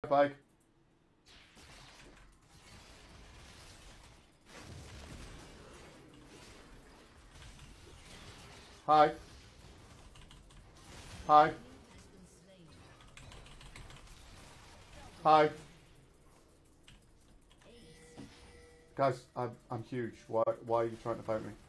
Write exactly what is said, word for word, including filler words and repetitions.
bike. Hi. Hi. Hi. Guys, I'm, I'm huge. Why, why are you trying to fight me?